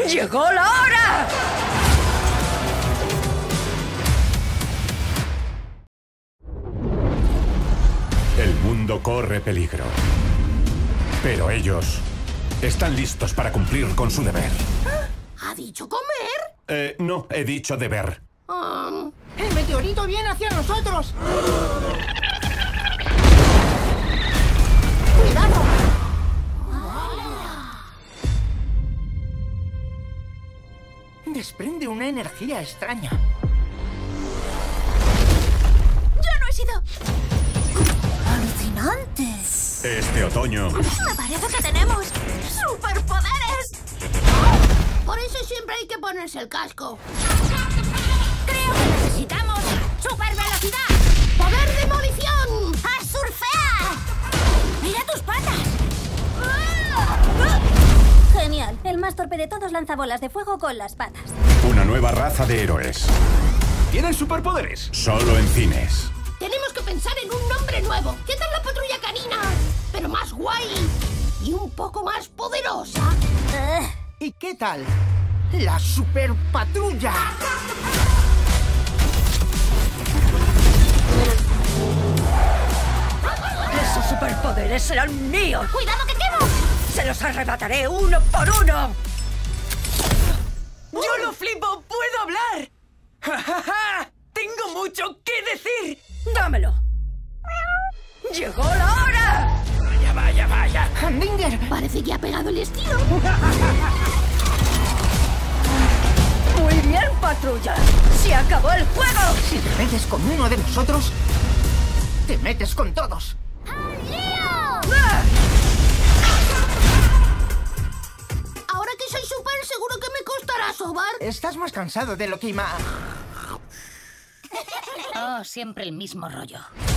¡Llegó la hora! El mundo corre peligro. Pero ellos están listos para cumplir con su deber. ¿Ha dicho comer? No, he dicho deber. ¡El meteorito viene hacia nosotros! ¡Cuidado! Desprende una energía extraña. ¡Yo no he sido! ¡Alucinante! Este otoño Me parece que tenemos superpoderes. Por eso siempre hay que ponerse el casco. Creo que necesitamos supervelocidad. ¡Poder demolición! ¡A surfear! ¡Mira tus patas! Genial. El más torpe de todos lanza bolas de fuego con las patas. una nueva raza de héroes. ¿Tienen superpoderes? Solo en cines. Tenemos que pensar en un nombre nuevo. ¿Qué tal la patrulla canina? Pero más guay y un poco más poderosa. ¿Y qué tal? ¡La superpatrulla! ¡Esos superpoderes serán míos! ¡Cuidado que quemo! ¡Se los arrebataré uno por uno! ¡Yo lo flipo! ¡Puedo hablar! ¡Ja, ja, ja! ¡Tengo mucho que decir! ¡Dámelo! ¡Llegó la hora! Vaya, vaya, vaya. ¡Hamdinger! Parece que ha pegado el estilo. ¡Muy bien, patrulla! ¡Se acabó el juego! Si te metes con uno de nosotros, te metes con todos. ¡Ah! Ahora que soy súper, seguro que me costará sobar. Estás más cansado de lo que Oh, siempre el mismo rollo.